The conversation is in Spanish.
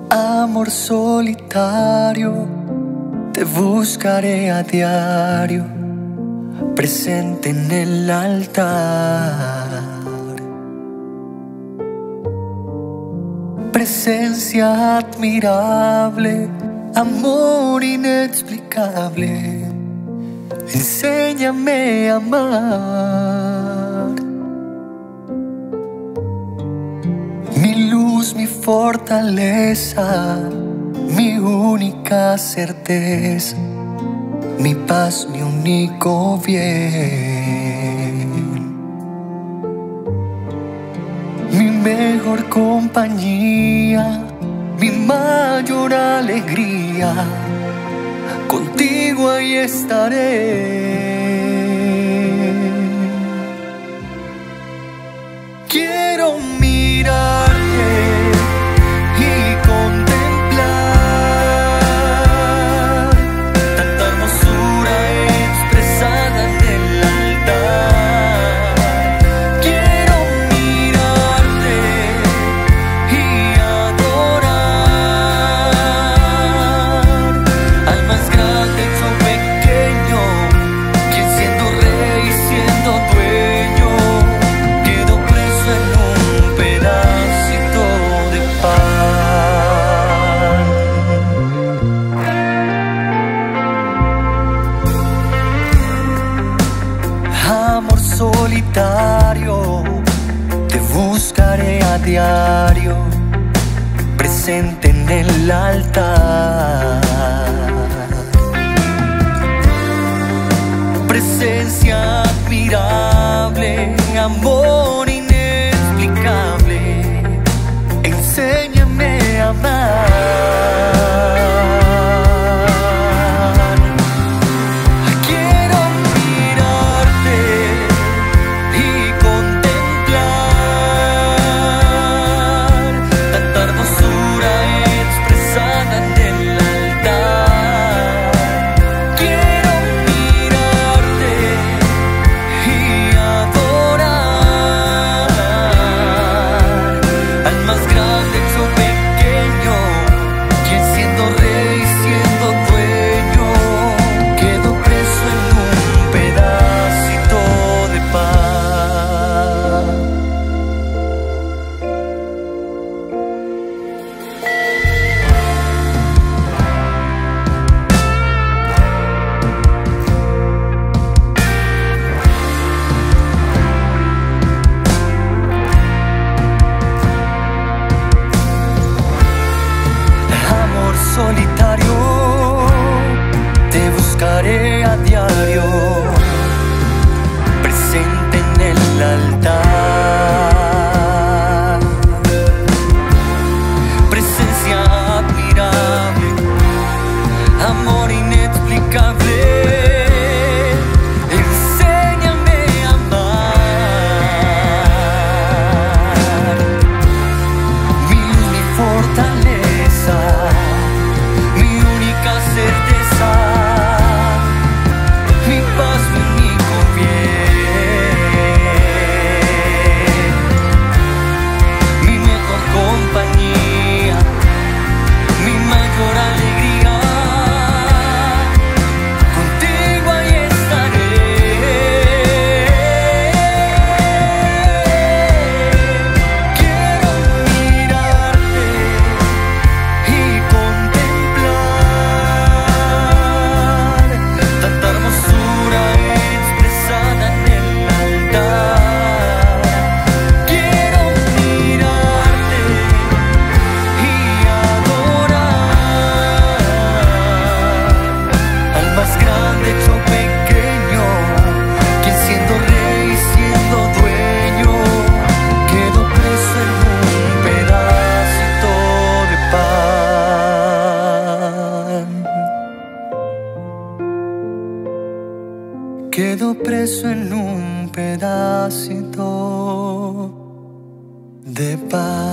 Amor solitario, te buscaré a diario, presente en el altar. Presencia admirable, amor inexplicable, enséñame a amar. Mi luz, mi fortaleza, mi única certeza, mi paz, mi único bien. Mi mejor compañía, mi mayor alegría, contigo ahí estaré. Quiero mirarte y contemplar tanta hermosura expresada en el altar. Quiero mirarte y adorar al más grande hecho pequeño, quien siendo rey, siendo dueño, quedó preso en un pedacito de pan. Amor solitario, te buscaré a diario, presente en el altar. Presencia admirable, amor inexplicable, enséñame a amar. Quiero mirarte y contemplar tanta hermosura expresada en el altar. Quiero mirarte y adorar al más grande hecho pequeño, quien siendo rey, siendo dueño, quedó preso en un pedacito de pan. Amor solitario, te buscaré a diario, presente en el altar. Presencia admirable, amor inexplicable, enséñame a amar. Mi luz, mi fortaleza, mi única certeza, mi paz, mi único bien. Mi mejor compañía, mi mayor alegría, contigo ahí estaré. Quiero mirarte y contemplar tanta hermosura expresada en el altar. Quiero mirarte y adorar al más grande hecho pequeño, quien siendo rey, siendo dueño, quedó preso en un pedacito de pan. Quedó preso en un pedacito de pan.